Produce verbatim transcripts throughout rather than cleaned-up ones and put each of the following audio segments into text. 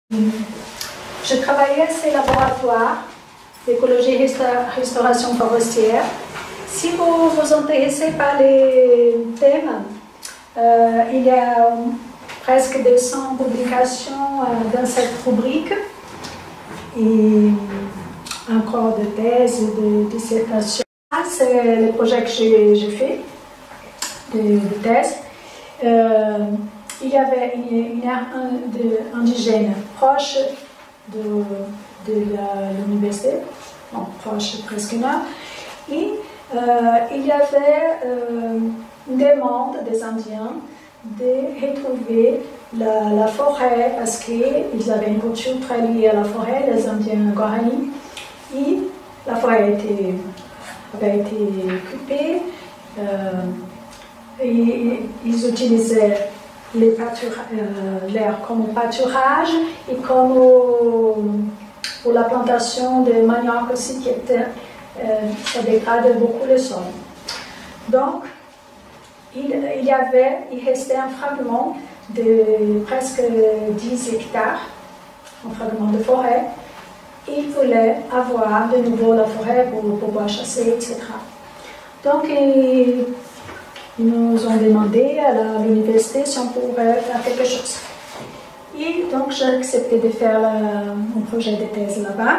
Je travaillais à ces laboratoires d'écologie et restauration forestière. Si vous vous intéressez par les thèmes, euh, il y a presque deux cents publications euh, dans cette rubrique et encore de thèses, de dissertations. C'est le projet que j'ai fait, de, de thèse. Euh, il y avait une aire indigène proche de, de l'université, bon, proche presque là, et euh, il y avait euh, une demande des Indiens de retrouver la, la forêt parce qu'ils avaient une culture très liée à la forêt, les Indiens Guarani, et la forêt était, avait été occupée, euh, et ils utilisaient l'air euh, comme pâturage et comme au, pour la plantation de manioc aussi, qui était, euh, ça dégrade beaucoup le sol. Donc, il, il y avait, il restait un fragment de presque dix hectares, un fragment de forêt, et il voulait avoir de nouveau la forêt pour pouvoir chasser, et cetera. Donc, il, ils nous ont demandé à l'université si on pourrait faire quelque chose. Et donc, j'ai accepté de faire euh, un projet de thèse là-bas.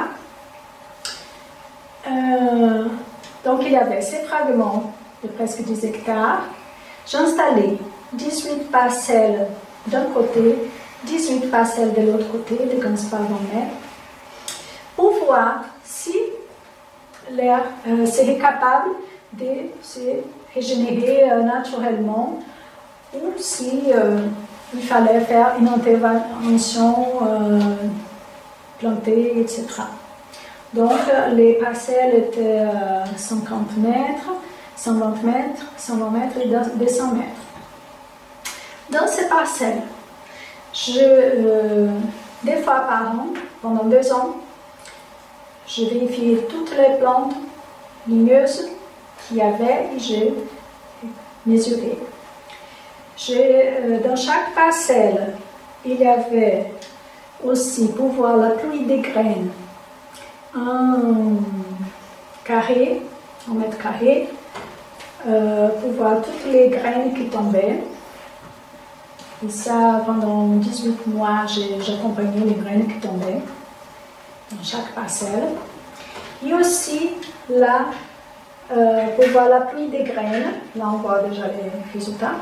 Euh, donc, il y avait ces fragments de presque dix hectares. J'ai installé dix-huit parcelles d'un côté, dix-huit parcelles de l'autre côté, de quinze par vingt mètres, pour voir si l'air euh, serait capable de se régénérer euh, naturellement ou si euh, il fallait faire une intervention euh, plantée, et cetera. Donc, euh, les parcelles étaient euh, cinquante mètres, cent vingt mètres, cent vingt mètres et deux cents mètres. Dans ces parcelles, je, euh, deux fois par an, pendant deux ans, je vérifiais toutes les plantes ligneuses qu'il y avait et j'ai mesuré. Euh, dans chaque parcelle, il y avait aussi, pour voir la pluie des graines, un carré, un mètre carré, euh, pour voir toutes les graines qui tombaient. Et ça, pendant dix-huit mois, j'accompagnais les graines qui tombaient dans chaque parcelle. Et aussi, là, euh, pour voir la pluie des graines, là on voit déjà les résultats.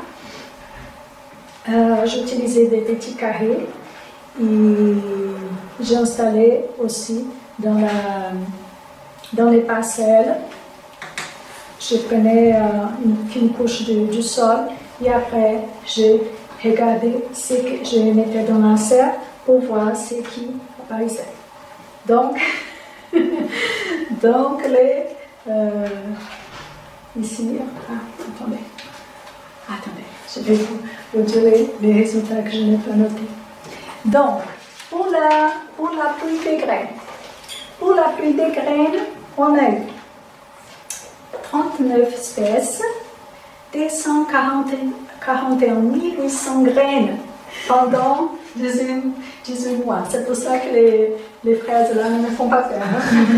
Euh, J'utilisais des petits carrés et j'ai installé aussi dans, la, dans les parcelles. Je prenais euh, une fine couche de, du sol et après j'ai regardé ce que je mettais dans l'insert pour voir ce qui apparaissait. Donc, donc les, euh, ici, ah, attendez, attendez, je vais vous, vous dire les résultats que je n'ai pas notés. Donc, pour la, pour la pluie des graines, pour la pluie des graines, on a eu trente-neuf espèces, deux cent quarante et un mille huit cents graines pendant dix-huit mois. C'est pour ça que les, les fraises là ne me font pas peur.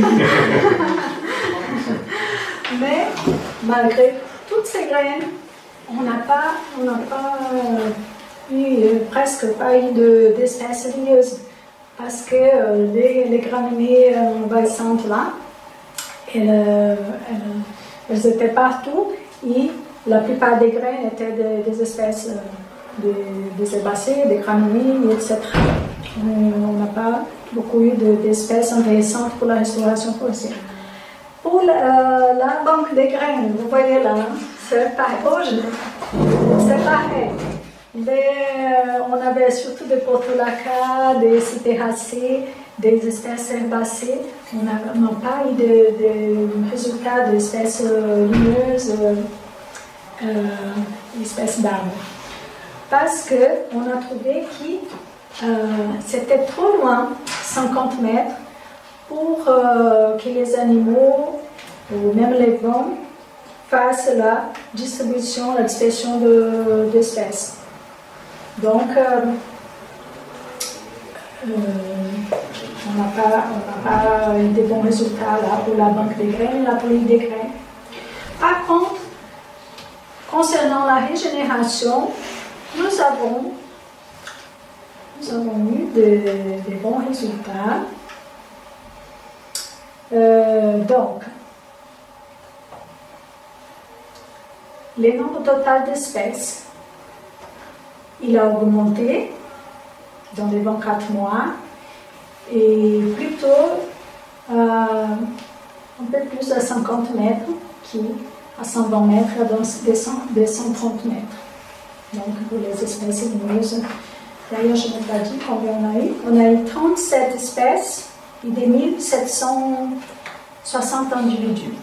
Mais malgré toutes ces graines, on n'a pas, on n'a pas euh, eu, euh, presque pas eu d'espèces de, ligneuses parce que euh, les, les graminées euh, envahissantes là, elles, elles, elles étaient partout et la plupart des graines étaient des, des espèces euh, des, des herbacées, des graminées, et cetera. On n'a pas beaucoup eu d'espèces envahissantes pour la restauration forestière. Pour la, euh, la banque des graines, vous voyez là, c'est pareil. Oh, c'est pareil. Mais, euh, on avait surtout des portulacas, des cyperacées, des espèces herbacées. On n'a pas eu de, de résultats d'espèces euh, ligneuses, euh, euh, espèces d'arbres. Parce qu'on a trouvé que euh, c'était trop loin, cinquante mètres, pour euh, que les animaux, ou même les vents, fassent la distribution, la dispersion d'espèces. De, Donc, euh, euh, on n'a pas, on n'a pas eu de bons résultats là pour la banque des graines, la police des graines. Par contre, concernant la régénération, nous avons, nous avons eu de, de bons résultats. Euh, donc, le nombre total d'espèces, il a augmenté dans les vingt-quatre mois et plutôt euh, un peu plus de cinquante mètres qui à cent vingt mètres à des cent trente mètres. Donc pour les espèces lumineuses. D'ailleurs, je n'ai pas dit combien on a eu. On a eu trente-sept espèces et des mille sept cent soixante individus.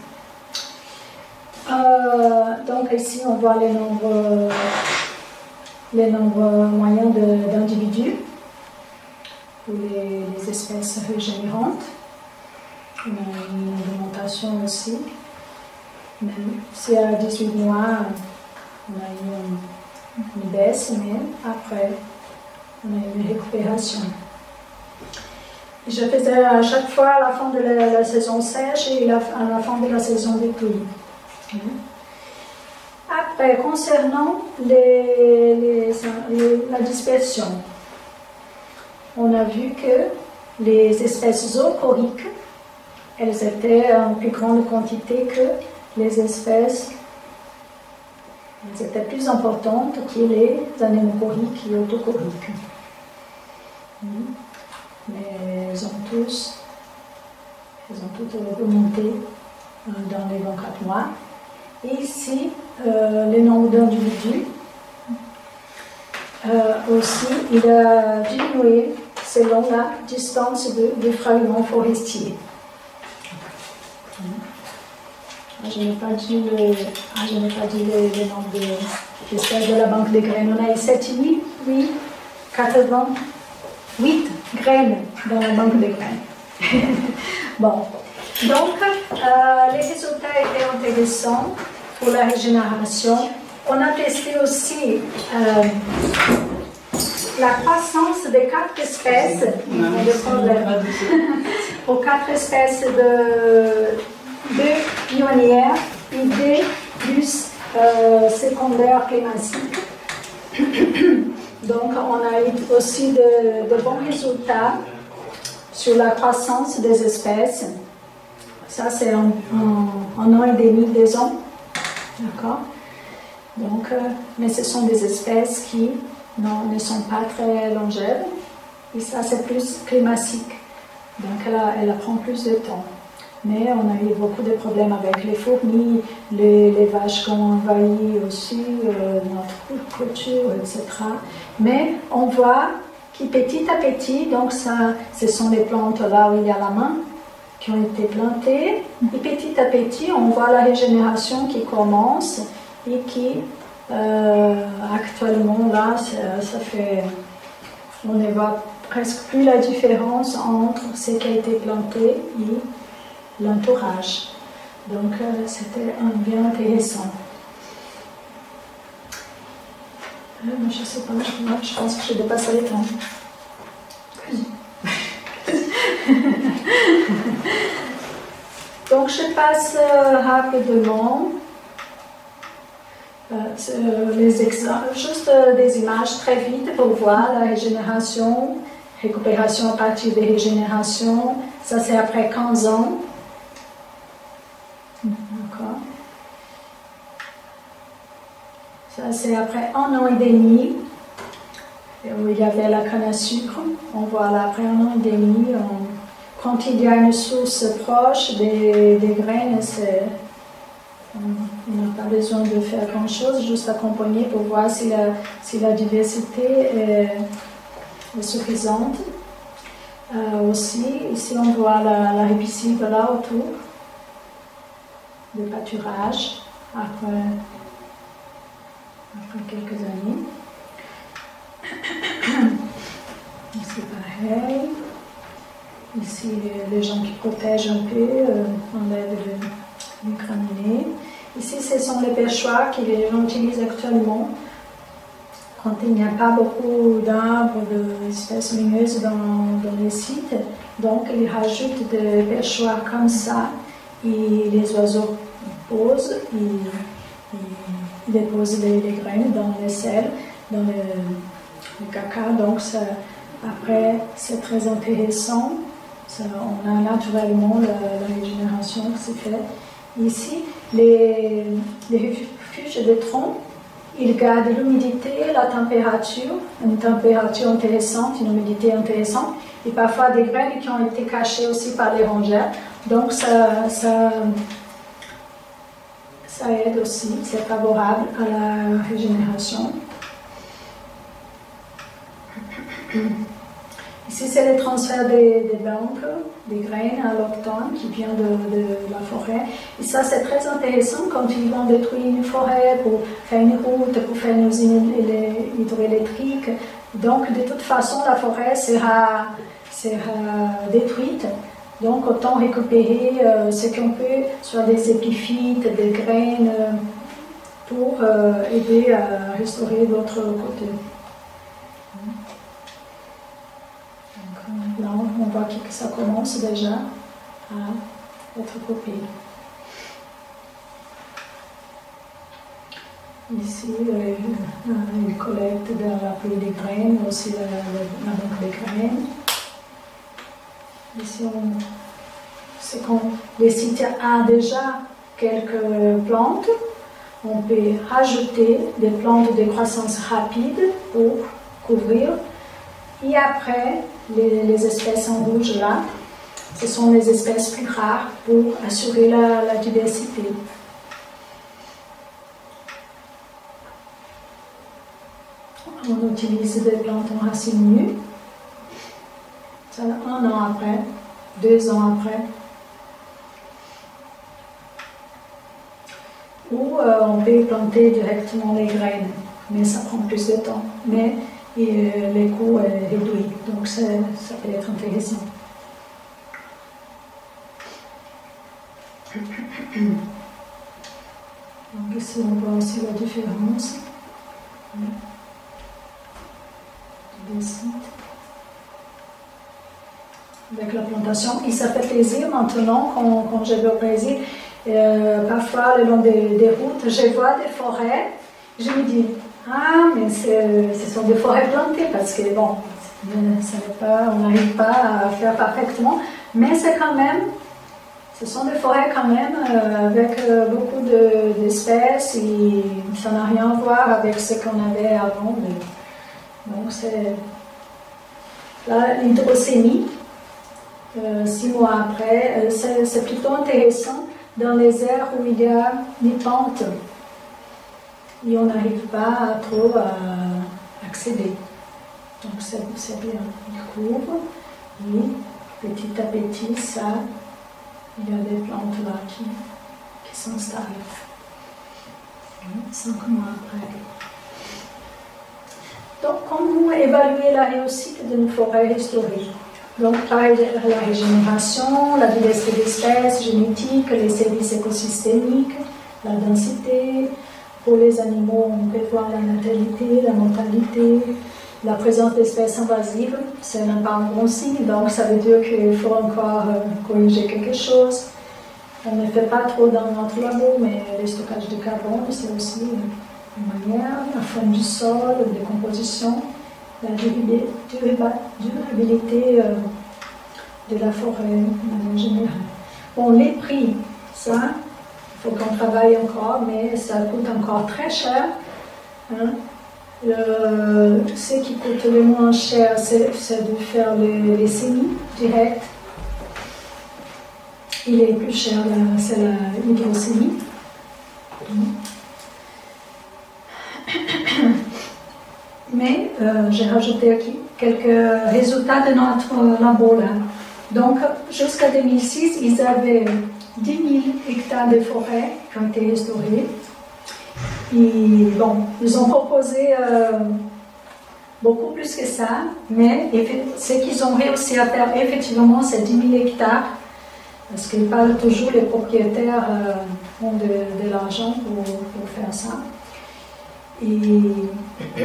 Euh, donc ici, on voit les nombres, les nombres moyens d'individus pour les, les espèces régénérantes. On a une augmentation aussi. Même si à dix-huit mois, on a eu une, une baisse, mais après, on a eu une récupération. Je faisais à chaque fois à la fin de la, la saison sèche et la, à la fin de la saison des pluies. Après, concernant les, les, les, la dispersion, on a vu que les espèces zoochoriques, elles étaient en plus grande quantité que les espèces, elles étaient plus importantes que les anémochoriques et autochoriques. Mais elles ont tous, elles ont toutes augmenté dans les vingt-quatre mois. Et ici, euh, le nombre d'individus euh, aussi, il a diminué selon la distance de, des fragments forestiers. Je n'ai pas dit le, ah, je n'ai pas dit le, le nombre d'espèces de, de la banque des graines. On a eu sept mille quatre-vingt-huit graines dans la banque des graines. Bon. Donc, euh, les résultats étaient intéressants pour la régénération. On a testé aussi euh, la croissance de quatre espèces, pour quatre espèces de, de pionnières et deux plus euh, secondaires climatiques. Donc, on a eu aussi de, de bons résultats sur la croissance des espèces. Ça, c'est en, en, en an et demi, deux ans. D'accord? Donc, euh, mais ce sont des espèces qui non, ne sont pas très longèves. Et ça, c'est plus climatique. Donc, elle, a, elle prend plus de temps. Mais on a eu beaucoup de problèmes avec les fourmis, les, les vaches qui ont envahi aussi euh, notre culture, et cetera. Mais on voit que petit à petit, donc ça, ce sont les plantes là où il y a la main, qui ont été plantées, et petit à petit, on voit la régénération qui commence et qui, euh, actuellement, là, ça, ça fait, on ne voit presque plus la différence entre ce qui a été planté et l'entourage. Donc, euh, c'était un bien intéressant. Euh, je ne sais pas, je, je pense que j'ai dépassé le temps. Donc je passe euh, rapidement euh, les exemples, juste euh, des images très vite pour voir la régénération, récupération à partir des régénérations. Ça c'est après quinze ans. D'accord. Ça c'est après un an et demi, où il y avait la canne à sucre. On voit là après un an et demi. On, Quand il y a une source proche des, des graines, on n'a pas besoin de faire grand-chose, juste accompagner pour voir si la, si la diversité est, est suffisante. Euh, aussi, ici on voit la, la ripisylve là autour, le pâturage, après, après quelques années. C'est pareil. Ici, les gens qui protègent un peu, euh, enlèvent le, le graminé. Ici, ce sont les perchoirs que les gens utilisent actuellement quand il n'y a pas beaucoup d'arbres, d'espèces lumineuses dans, dans les sites, donc ils rajoutent des perchoirs comme ça, et les oiseaux posent, ils, ils, ils déposent les, les graines dans les sels, dans le, le caca, donc ça, après c'est très intéressant, ça, on a naturellement la, la régénération qui s'est faite. Ici, les, les refuges de troncs, ils gardent l'humidité, la température, une température intéressante, une humidité intéressante, et parfois des graines qui ont été cachées aussi par les rongeurs. Donc ça, ça, ça aide aussi, c'est favorable à la régénération. Ici, c'est le transfert des, des banques, des graines à l'automne qui vient de, de la forêt. Et ça, c'est très intéressant quand ils vont détruire une forêt pour faire une route, pour faire une usine hydroélectrique. Donc, de toute façon, la forêt sera, sera détruite. Donc, autant récupérer euh, ce qu'on peut, soit des épiphytes, des graines, euh, pour euh, aider à restaurer l'autre côté. Là, on voit que ça commence déjà à être coupé. Ici, euh, il collecte de la pluie des graines, aussi la, la, la banque des graines. Ici, on, c'est quand le site a déjà quelques plantes, on peut rajouter des plantes de croissance rapide pour couvrir. Et après, les, les espèces en rouge là, ce sont les espèces plus rares pour assurer la, la diversité. On utilise des plantes en racines nues. Ça, un an après, deux ans après. Ou euh, on peut planter directement les graines, mais ça prend plus de temps. Mais et euh, les coûts est réduit, donc ça, ça peut être intéressant. Donc ici on voit aussi la différence des sites avec la plantation. Et ça fait plaisir maintenant quand, quand je vais au Brésil, euh, parfois le long des, des routes, je vois des forêts, je me dis ah, mais ce sont des forêts plantées parce que, bon, ça n'est pas, on n'arrive pas à faire parfaitement, mais c'est quand même, ce sont des forêts quand même euh, avec euh, beaucoup d'espèces de, et ça n'a rien à voir avec ce qu'on avait avant. Mais, donc, c'est. Là, l'hydrocénie, euh, six mois après, euh, c'est plutôt intéressant dans les aires où il y a des pentes. Et on n'arrive pas à trop à accéder. Donc c'est bien. Il couvre et petit à petit, ça, il y a des plantes là qui, qui s'installent. Cinq mois après. Donc, comment évaluer la réussite d'une forêt restaurée? Donc, par la régénération, la diversité d'espèces génétiques, les services écosystémiques, la densité. Pour les animaux, on peut voir la natalité, la mortalité, la présence d'espèces invasives. Ce n'est pas un bon signe, donc ça veut dire qu'il faut encore corriger quelque chose. On ne fait pas trop dans notre labo, mais le stockage de carbone, c'est aussi une manière, la forme du sol, la décomposition, la durabilité de la forêt en général. Bon, les prix, ça, il faut qu'on travaille encore, mais ça coûte encore très cher. Hein. Le, ce qui coûte le moins cher, c'est de faire les, les semis directs. Il est plus cher, c'est l'hydrosémie. Mais euh, j'ai rajouté aquí quelques résultats de notre labo là. Donc, jusqu'à deux mille six, ils avaient dix mille hectares de forêt qui ont été restaurés. Et bon, ils ont proposé euh, beaucoup plus que ça, mais ce qu'ils ont réussi à faire effectivement, c'est dix mille hectares, parce que pas toujours les propriétaires euh, ont de, de l'argent pour, pour faire ça. et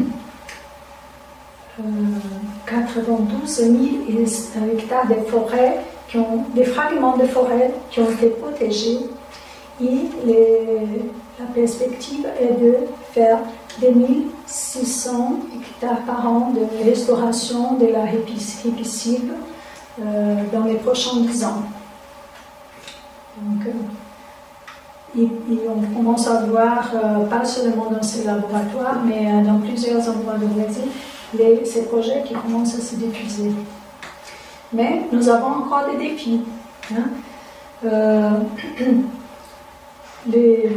euh, quatre-vingt-douze mille hectares de forêts, qui ont, des fragments de forêt qui ont été protégés. Et les, la perspective est de faire deux mille six cents hectares par an de restauration de la ripisylve euh, dans les prochains dix ans. Donc, euh, et, et on commence à voir, euh, pas seulement dans ces laboratoires, mais euh, dans plusieurs endroits du Brésil, les, ces projets qui commencent à se diffuser. Mais nous avons encore des défis. Hein. Euh, les,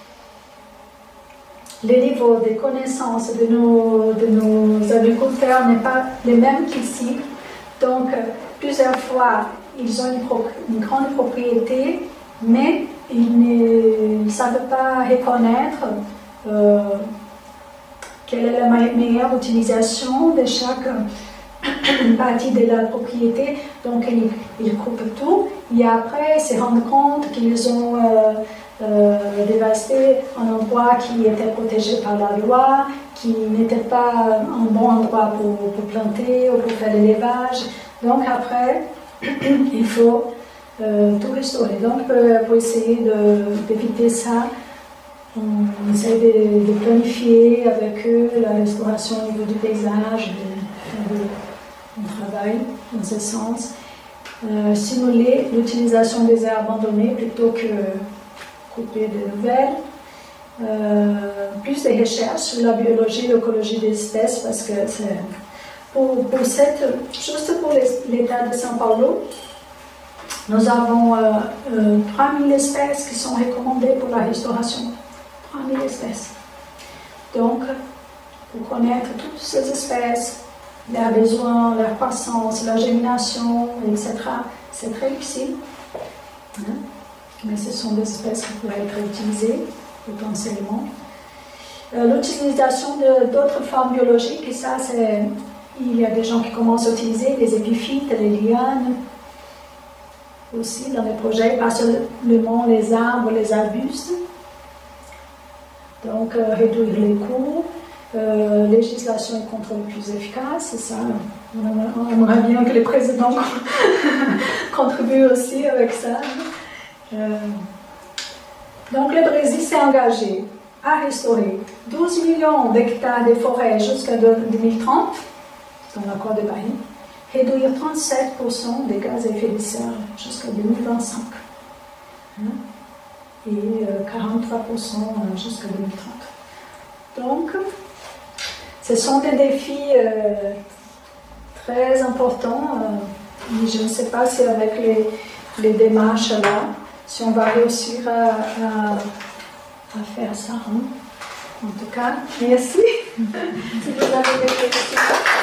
les niveaux de connaissances de nos, de nos agriculteurs n'est pas les mêmes qu'ici. Donc, plusieurs fois, ils ont une, pro, une grande propriété, mais ils ne savent pas reconnaître euh, quelle est la meilleure utilisation de chaque partie de la propriété. Donc, ils, ils coupent tout et après, ils se rendent compte qu'ils ont euh, euh, dévasté un endroit qui était protégé par la loi, qui n'était pas un bon endroit pour, pour planter ou pour faire l'élevage. Donc, après, il faut euh, tout restaurer. Donc, pour, pour essayer d'éviter ça, on essaie de, de planifier avec eux la restauration au niveau du paysage, de, de, on travaille dans ce sens. Euh, simuler l'utilisation des aires abandonnées plutôt que couper de nouvelles. Euh, plus de recherches sur la biologie et l'écologie des espèces, parce que c'est pour, pour cette, juste pour l'État de São Paulo, nous avons euh, euh, trois mille espèces qui sont recommandées pour la restauration. trois mille espèces. Donc, pour connaître toutes ces espèces, leurs besoins, leur croissance, leur germination, et cetera, c'est très difficile. Hein? Mais ce sont des espèces qui pourraient être utilisées potentiellement. Euh, L'utilisation d'autres formes biologiques, et ça, c'est, il y a des gens qui commencent à utiliser les épiphytes, les lianes, aussi dans les projets, pas seulement les arbres, les arbustes. Donc, euh, réduire les coûts, euh, législation et contrôle plus efficace, c'est ça. On aimerait bien que les présidents contribuent aussi avec ça. Euh, donc, le Brésil s'est engagé à restaurer douze millions d'hectares de forêts jusqu'à deux mille trente, dans l'accord de Paris, réduire trente-sept pour cent des gaz à effet de serre jusqu'à deux mille vingt-cinq. Hein? Et euh, quarante-trois pour cent jusqu'à deux mille trente. Donc, ce sont des défis euh, très importants. Euh, je ne sais pas si avec les, les démarches là, si on va réussir à, à, à faire ça. Hein. En tout cas, merci. Si vous avez des questions.